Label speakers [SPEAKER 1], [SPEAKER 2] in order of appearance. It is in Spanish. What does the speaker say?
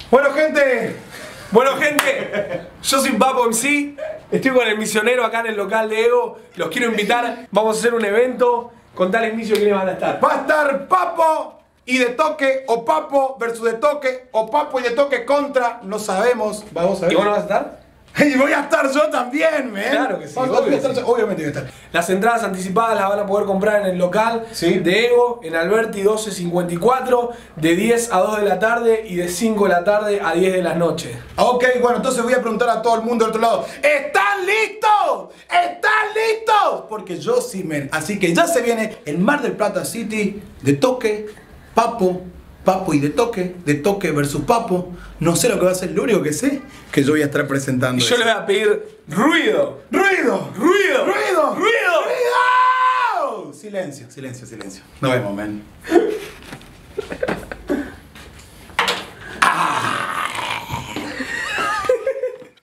[SPEAKER 1] Bueno gente, yo soy Papo MC, estoy con el misionero acá en el local de Ego, los quiero invitar, vamos a hacer un evento, contales Micio quiénes van a estar.
[SPEAKER 2] Va a estar Papo y De Toque, o Papo versus De Toque, o Papo y De Toque contra, no sabemos, vamos a ver.
[SPEAKER 1] ¿Y vos no vas a estar?
[SPEAKER 2] Y voy a estar yo también, man.
[SPEAKER 1] Claro que sí,
[SPEAKER 2] Obviamente voy a estar.
[SPEAKER 1] Las entradas anticipadas las van a poder comprar en el local de Ego, en Alberti 1254, de 10 a 2 de la tarde y de 5 de la tarde a 10 de la noche.
[SPEAKER 2] Ok, bueno, entonces voy a preguntar a todo el mundo del otro lado, ¿están listos? ¿Están listos? Porque yo sí, men. Así que ya se viene el Mar del Plata City, De Toque, Papo y De Toque versus Papo. No sé lo que va a ser, lo único que sé que yo voy a estar presentando.
[SPEAKER 1] Y yo le voy a pedir ruido.
[SPEAKER 2] ¡Ruido!
[SPEAKER 1] ¡Ruido!
[SPEAKER 2] ¡Ruido!
[SPEAKER 1] ¡Ruido!
[SPEAKER 2] ¡Ruido! Silencio, silencio, silencio. Nos vemos, men.